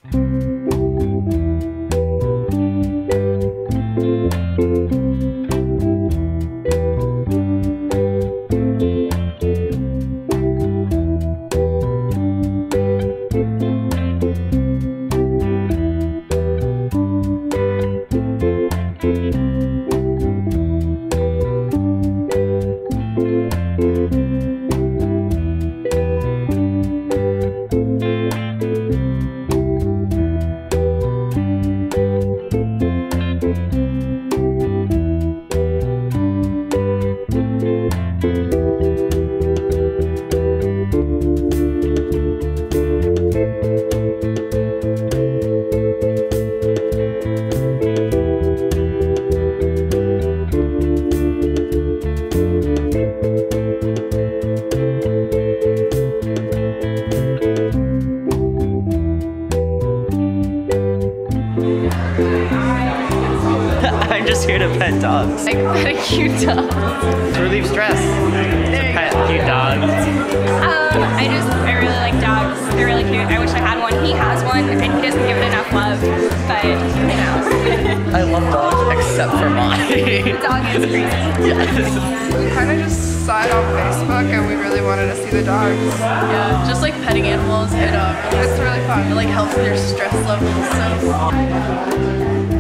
I'm just here to pet dogs. Like pet a cute dog. To relieve stress. To pet cute dogs. I really like dogs. They're really cute. I wish I had one. He has one and he doesn't give it enough love. But, you know. I love dogs except for mine. The dog is crazy. Yes. We kind of just saw it on Facebook and we really wanted to see the dogs. Yeah, just like petting animals, it's really fun. It like helps with your stress levels. So.